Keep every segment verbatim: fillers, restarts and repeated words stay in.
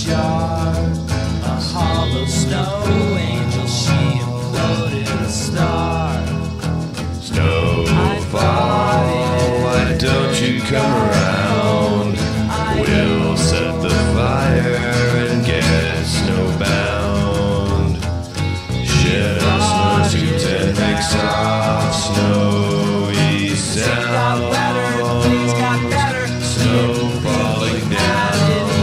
jar. A hollow snow angel, she imploded a star. Snow fall, why don't you come around? We'll set the fire and get snowbound. Shed our snowsuits and make soft snowy sound. Things got better, Snow falling down.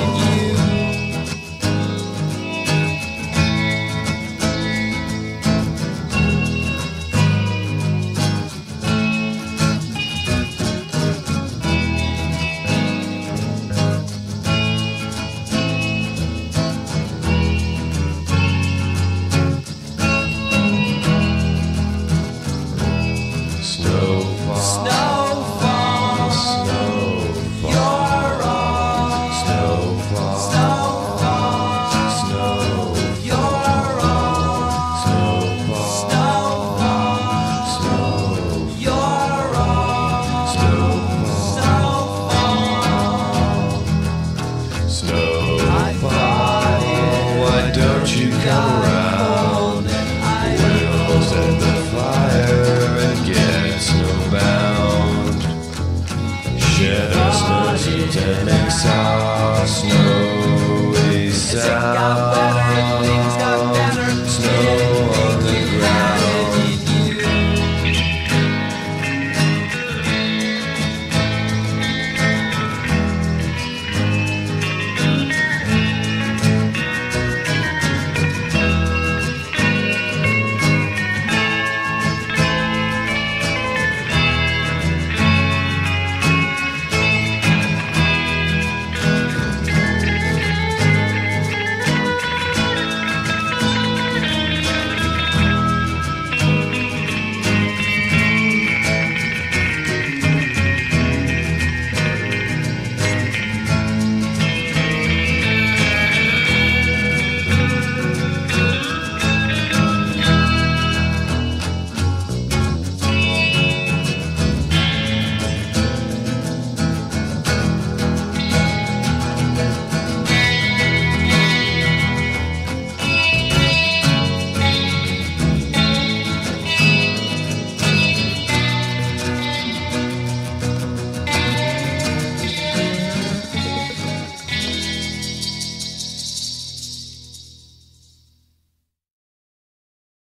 Snowfall, Snowfall, snowfall, you're wrong. snowfall, Snowfall, snowfall, you're wrong. snowfall, Snowfall, you're wrong. snowfall, Snowfall, snowfall. Why don't you come around? We'll set the fire and get snowbound. Shed our snowsuits and exhaust snowy sound.